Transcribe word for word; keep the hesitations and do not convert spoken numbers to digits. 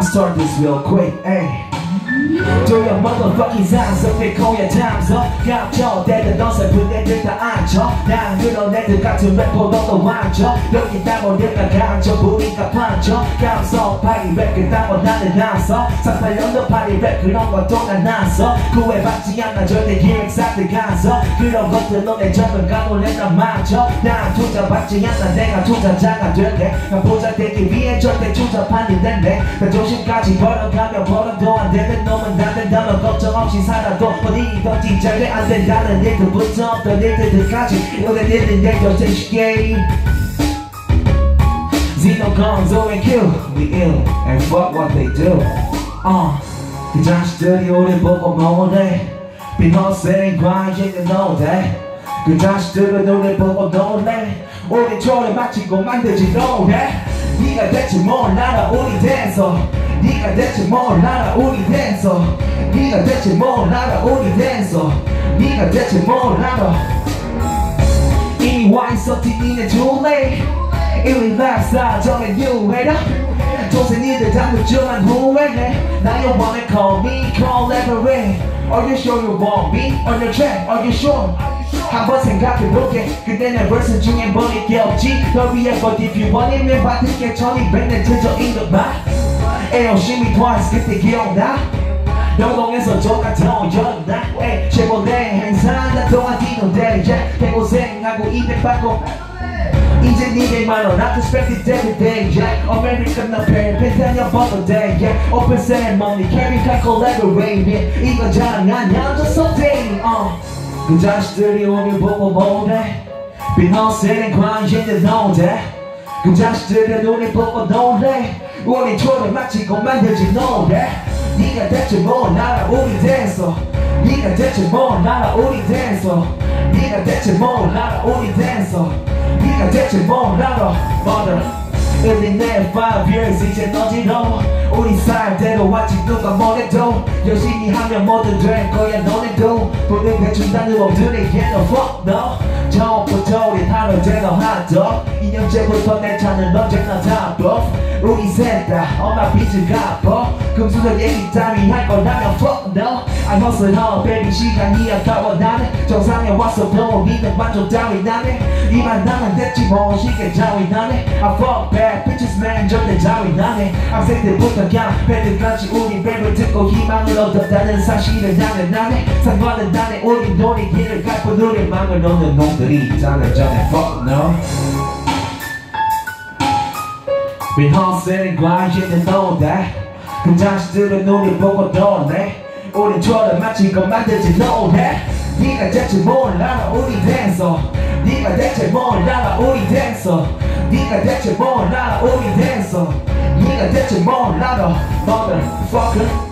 start this real quick, ayy. Do your motherfucking sounds up, they call your times up. 깜쳐 대든 너세 분들들 다 앉혀. 난 그런 애들 같은 래퍼 너도 완쳐. 여기 따모니까 강쳐 보니까 판쳐. 감성 파리 랩 그딴 나는 나서 삼팔년도 파리 랩 그런 것도 난 나서 구애받지 않아 절대 기획사들 가서 그런 것들로 내 전문가 몰래 난 맞춰. 난 투자받지 않아 내가 투자자가 될래. 난 보자 되기 위해 절대 투자판이 된대. 난 조심까지 벌어가며 벌어도 안 되는 놈은 나는 다만 걱정 없이 살아도 어디든지 잘돼 안 된다는 일들부터 어떤 일들까지 오늘 일은 열여덟 시계 Zeno, Gonzo and Q We ill and fuck what they do uh, 그 자식들이 우리 보고 뭐래 비너스인 관계는 너대 그 자식들은 우리 보고 놀래 우리 초를 마치고 만들지 노래 네가 대체 뭘 알아 우리 댄서 네가 대체 뭘 알아 우리 댄서 네가 대체 뭘 알아 우리 댄서 네가 대체 뭘 알아 이미 와있었지 니네 둘레 이미 랩스타 정해 유해라 도대체 니들 다 늦지만 후회해 Now you wanna call me, call every Are you sure you want me on your track? Are you sure? 한번 생각해볼게 근데 내 verse 중에 버릴 게 없지 널 위해 but if you want it 면 받을게 천이백 년 제저인 것봐 애용심이 twice 그때 기억나? 영동에서 조각통 열었나? 에이 최고의 행사 나 동안 뛰는 대리자 개고생하고 이백 받고 이제 이백만 원 I expected every day yeah American apparel 펜타냐 버터 day yeah Open ceremony carry car collaborate yeah 이거 자랑 아냐 just so day uh. 그 자식들이 우리 보고 뭐래 비너스인 관계는 너대 그 자식들은 우리 보고 놀래 우리 초를 마치고 만들지 노래 네가 대체 뭘 알아 우리 댄서 네가 대체 뭘 알아 우리 댄서 네가 대체 뭘 알아 우리 댄서 네가 대체 뭘 알아 Mother 일, 이, 내 five years 이제 너지로 우리 살대로 왔지 누가 뭐래도 열심히 하면 뭐든 될 거야 너네도 돈을 배준다는 놈들에게는 fuck no 처음부터 우린 하루 제거 하던 이 년째부터 내 차는 언제나 다 bluff 우리 셋다 엄마 빚을 갚어 금수저 얘기 따위 할 거라면 fuck no I hustle hard baby 시간이 아까워 나는 정상에 와서 더 니는 만족 따위 나네 이만 나는 됐지 뭐 쉽게 따위 나네 I fuck bad bitches man 절대 따위 나네 학생들부터 그냥 배들까지 우리 랩을 듣고 희망을 얻었다는 사실을 나는 나네 상관은 나네 우린 돈이 길을 갖고 노래망을 넣는 놈들이 있다는 전에 fuck no 비너스인 관계는 너대 그 자식들은 우리 보고 놀래 우린 초를 마치고 만들지 노래 네가 대체 뭘 알아 우리 댄서 네가 대체 뭘 알아 우리 댄서 네가 대체 뭘 알아 우리 댄서 네가 대체 뭘 알아 motherfucker